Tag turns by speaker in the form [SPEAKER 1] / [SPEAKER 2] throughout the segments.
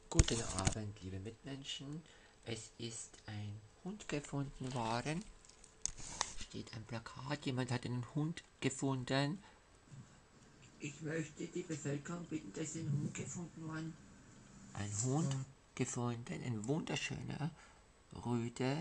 [SPEAKER 1] Guten Abend, liebe Mitmenschen. Es ist ein Hund gefunden worden. Steht ein Plakat, jemand hat einen Hund gefunden. Ich möchte die Bevölkerung bitten, dass ein Hund gefunden worden. Ein Hund gefunden, ein wunderschöner Rüde,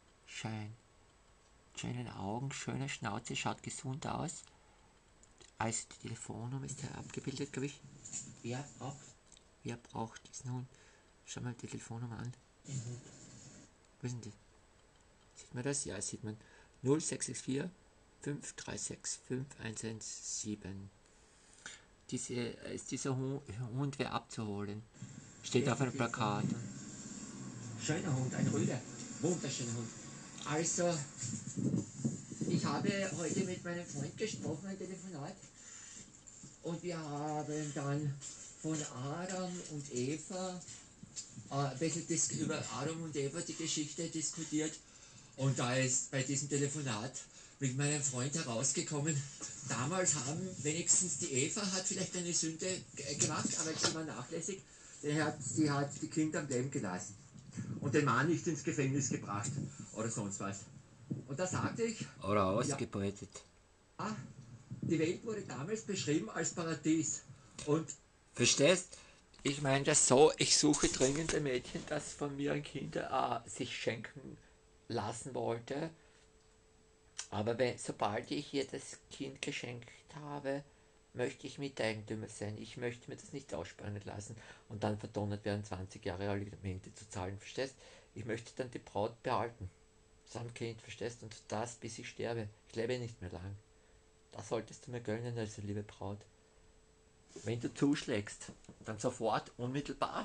[SPEAKER 1] schönen Augen, schöne Schnauze, schaut gesund aus. Also die Telefonnummer ist hier abgebildet, glaube ich. Wer braucht diesen Hund? Schau mal die Telefonnummer an. Wo ist denn die? Sieht man das? Ja, sieht man. 0664 536 5117. Dieser Hund wäre abzuholen. Steht auf einem Plakat. Schöner Hund, ein Rüde. Wunderschöner Hund. Also, ich habe heute mit meinem Freund gesprochen, ein Telefonat. Und wir haben dann von Adam und Eva ein bisschen über Adam und Eva die Geschichte diskutiert. Und da ist bei diesem Telefonat mit meinem Freund herausgekommen, damals haben wenigstens die Eva hat vielleicht eine Sünde gemacht, aber sie war nachlässig. Sie hat die Kinder am Leben gelassen und den Mann nicht ins Gefängnis gebracht oder sonst was. Und da sagte ich... Oder ausgebeutet. Ja, die Welt wurde damals beschrieben als Paradies. Und verstehst? Ich meine das so, ich suche dringend ein Mädchen, das von mir ein Kind sich schenken lassen wollte. Aber sobald ich ihr das Kind geschenkt habe, möchte ich Miteigentümer sein. Ich möchte mir das nicht ausspannen lassen und dann verdonnert werden, 20 Jahre Alimente zu zahlen, verstehst? Ich möchte dann die Braut behalten. Samt Kind, verstehst? Und das, bis ich sterbe. Ich lebe nicht mehr lang. Das solltest du mir gönnen, also liebe Braut. Wenn du zuschlägst, dann sofort, unmittelbar.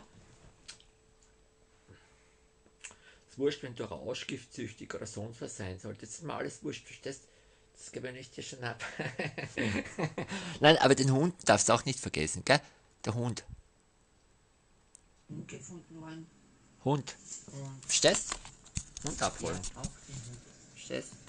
[SPEAKER 1] Ist wurscht, wenn du rauschgiftsüchtig oder sonst was sein solltest. Das ist mir alles wurscht, verstehst? Das gewöhne ich dir schon ab. Nein, aber den Hund darfst du auch nicht vergessen, gell? Der Hund. Gefunden worden. Hund. Verstehst? Hund abholen. Ja, auch den Hund. Verstehst?